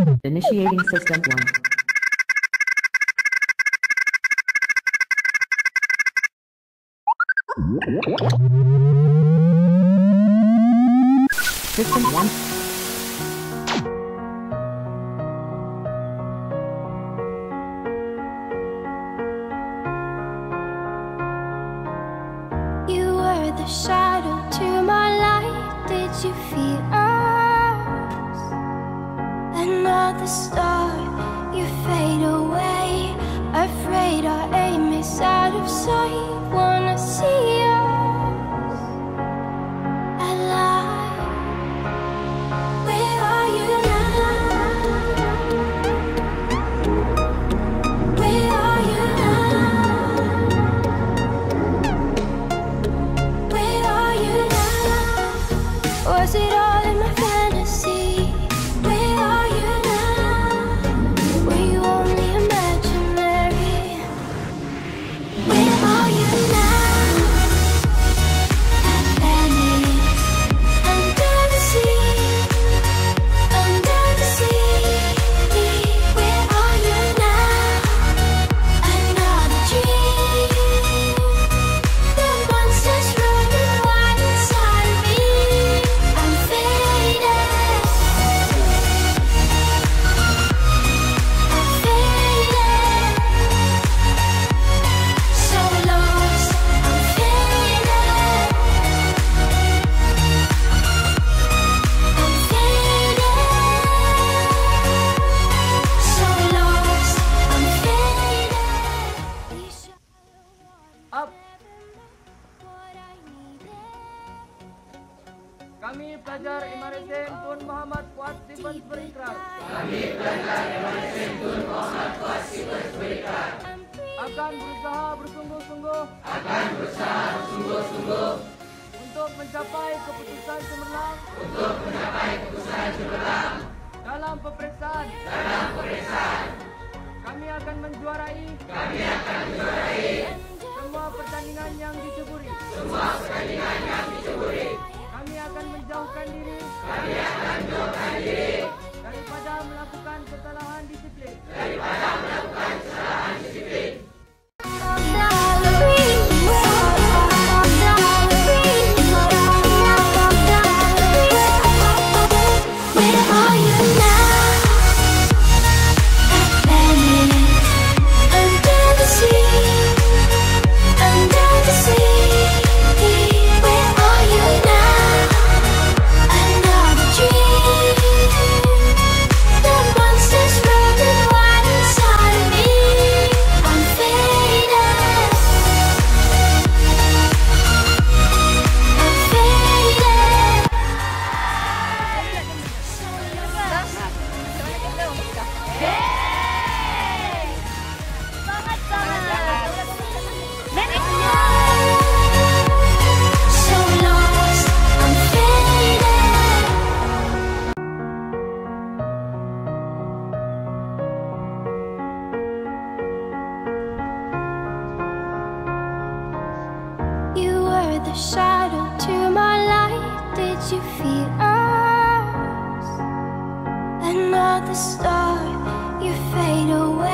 Initiating system 1. System 1. You were the shadow to my light. Did you feel us? Another star, you fade away. Afraid our aim is out of sight. Wanna see us alive. Where are you now? Where are you now? Where are you now? Was it all in my fantasy? Where are you now? Were you only imaginary? Where are you now? Under the sea, under the sea. Where are you now? Another dream. The monsters running wild inside of me. I'm faded. I'm faded. So lost. I'm faded. I'm faded. So lost. I'm faded. Up. What I needed. Kami pelajar MRSM Tun Muhammad Fuad Sifat berikrar akan berusaha bersungguh-sungguh untuk mencapai keputusan cemerlang dalam peperiksaan. Kami akan menjuarai semua pertandingan yang diceburi. Kami akan menjauhkan diri daripada melakukan kesalahan disiplin. Where are you now? Under the sea, under the sea. Where are you now? Another dream. The monsters running wild inside of me. I'm faded. I'm faded. So lost, I'm faded. You were the shadow to my light. Did you feel us? Another star, you fade away.